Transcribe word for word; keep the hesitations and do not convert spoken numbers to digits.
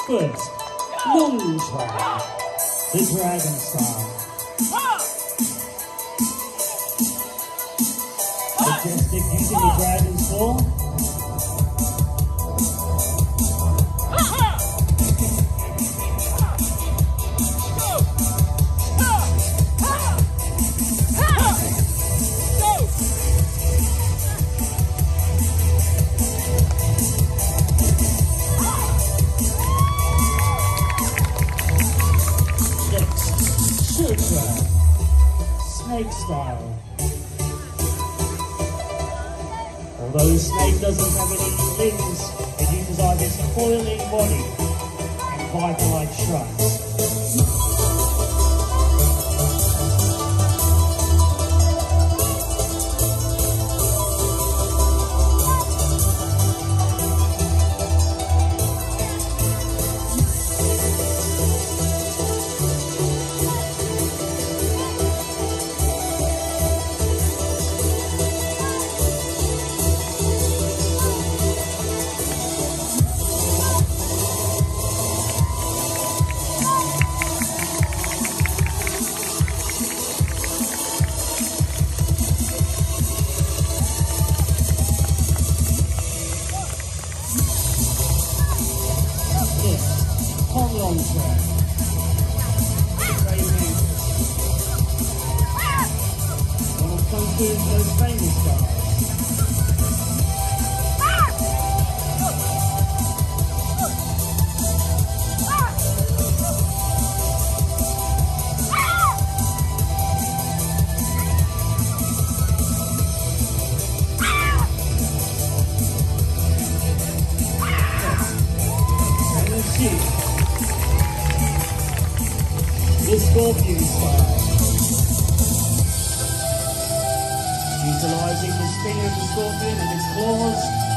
First, long train, the dragon style. Majestic using the dragon's claw. Snake style. Although the snake doesn't have any limbs, it uses either its coiling body and viper-like shrugs. Long track. One of Chung Fu's most famous styles. And let's see. The scorpion style. Utilising the sting of the scorpion and its claws